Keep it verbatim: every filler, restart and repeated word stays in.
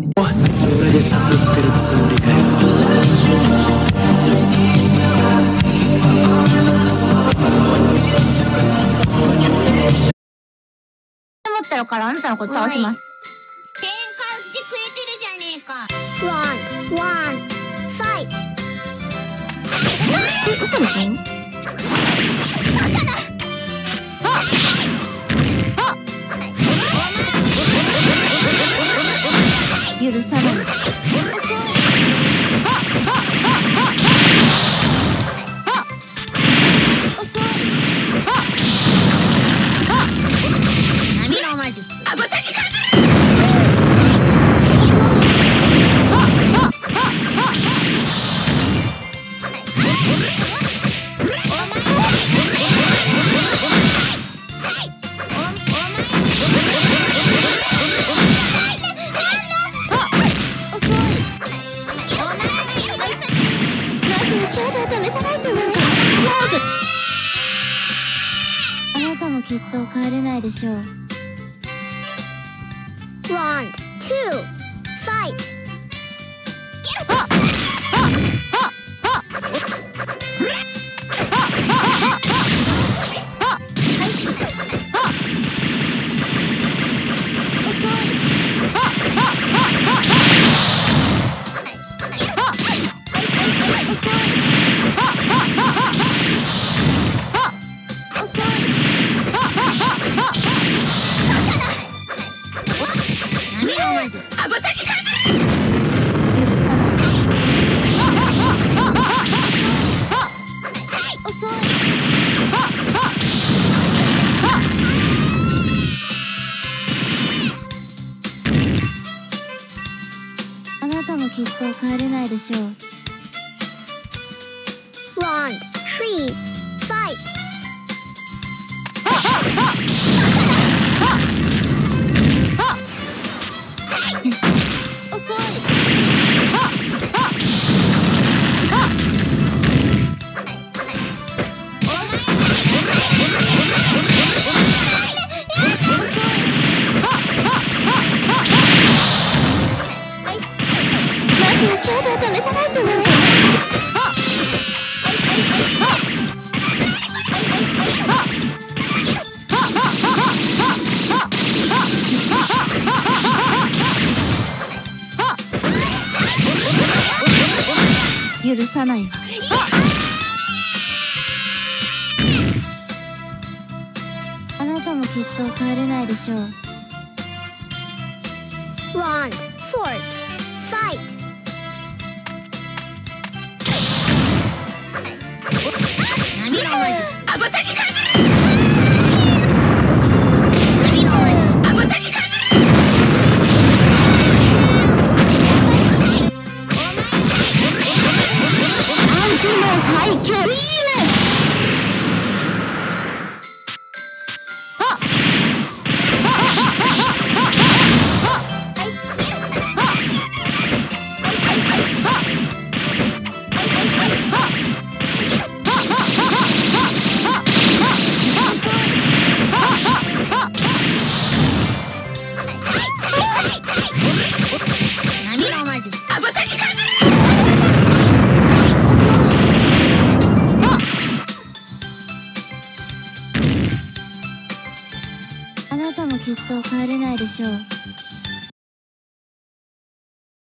それで誘ってるつもりかよ。 思ったらからあなたのこと倒します。 喧嘩してくれてるじゃねえか。 ワンワンファイト。え、嘘でしょ？許さない。 波の魔術。あごたきか。 あなたもきっと帰れないでしょう。ワン、ツー、ファイト。あなたもきっと帰れないでしょう。ワン、スリー、ファイト。遅い。まず強度を試さないとね。許さないわ。あなたもきっと帰れないでしょう。ワン、フォー、ファイト。 波の魔術。あごたきか。波の魔術。あごたきか。アンキモン最強。いいね。波の魔術。あごたきか。 あなたもきっと帰れないでしょう。